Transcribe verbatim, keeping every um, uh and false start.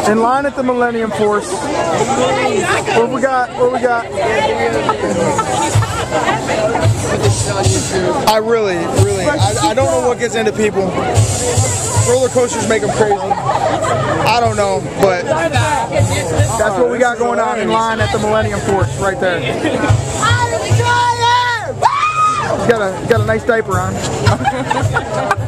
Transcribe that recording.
In line at the Millennium Force. What we got? What we got? I really, really, I, I don't know what gets into people. Roller coasters make them crazy. I don't know, but that's what we got going on in line at the Millennium Force right there. Got a got a nice diaper on.